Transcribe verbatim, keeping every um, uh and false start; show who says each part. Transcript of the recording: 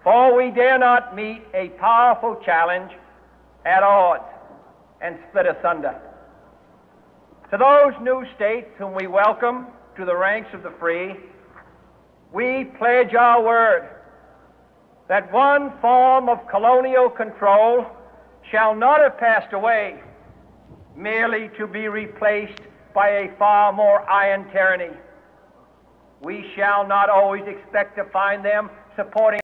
Speaker 1: For we dare not meet a powerful challenge at odds and split asunder. To those new states whom we welcome to the ranks of the free, we pledge our word that one form of colonial control shall not have passed away merely to be replaced by a far more iron tyranny. We shall not always expect to find them supporting